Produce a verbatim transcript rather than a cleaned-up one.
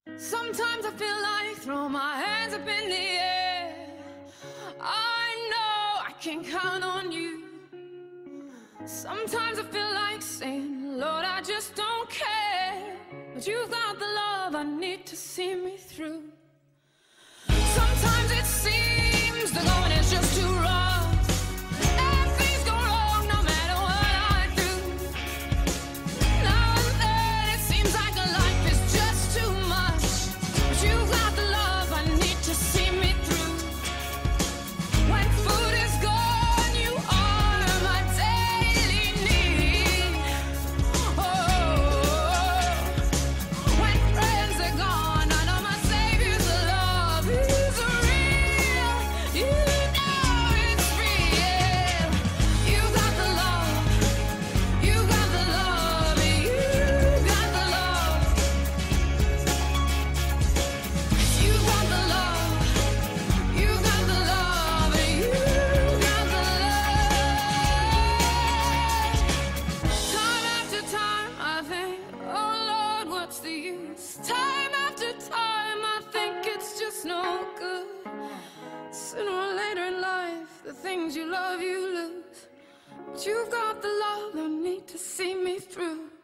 Sometimes I feel like throw my hands up in the air. I know I can count on you. Sometimes I feel like saying, Lord, I just don't care. But you've got the love I need to see me through. Sometimes it seems the going is just too rough, and things go wrong no matter what I do. Now and then it seems like life is just too much, but you've got the love I need to see me through. When food is gone, you are my daily need. Oh, when friends are gone, I know my Savior's love is real. You know it's real. You got the love. You got the love. You got the love. You got the love. You got the love. You got the love. Time after time, I think, oh Lord, what's the use? Time after time, I think it's just no good. Sooner or later in life, the things you love, you lose. But you've got the love I need to see me through.